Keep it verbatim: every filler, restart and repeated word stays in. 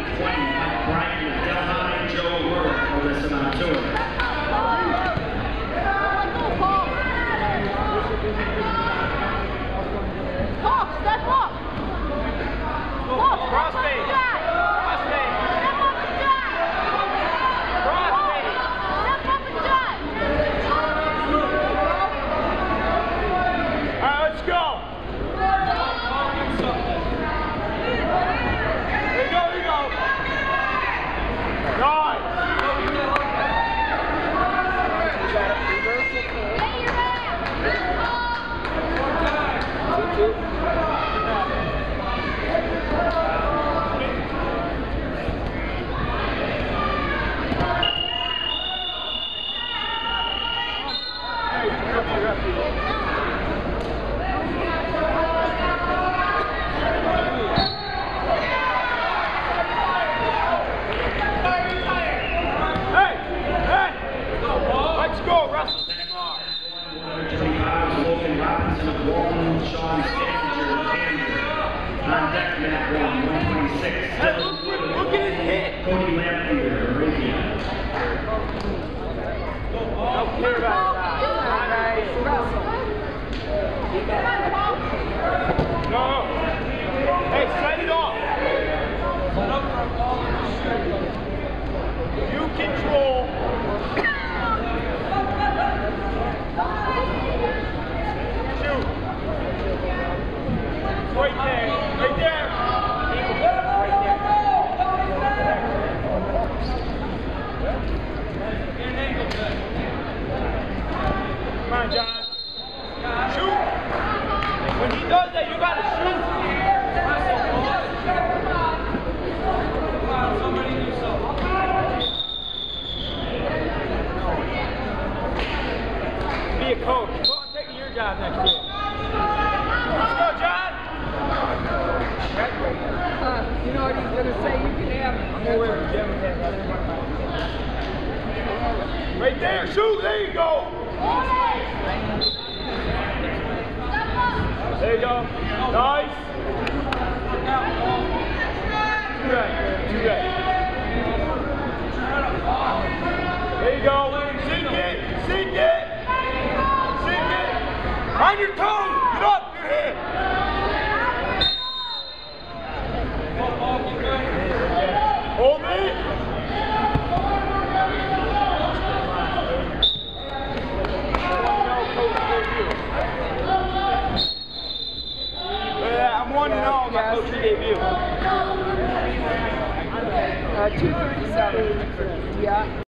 twenty, Mike Bryant with Delhi, Joe Rourke, Alyssa Montour. Sean Stanzinger, Camden. On deck, Matt one, one twenty-six. Hey, look, look at his hit. Cody Lamphere, Arabian. Don't care about that. No. Hey, set it off. You control. Right there, right there. Come on, John. Shoot. When he does that, you gotta shoot. Be a coach. Go on, taking your job next year. Let's go, John. Uh, you know what he's going to say? You can have it. I'm aware of Jim. Right there, shoot, there you go. There you go. Nice. Too right, too right. There you go. Sink it, sink it. Sink it. On your toes, get up your head. Hold it! Yeah, I'm one and all my coaching debut. Uh, two thirty-seven. Yeah.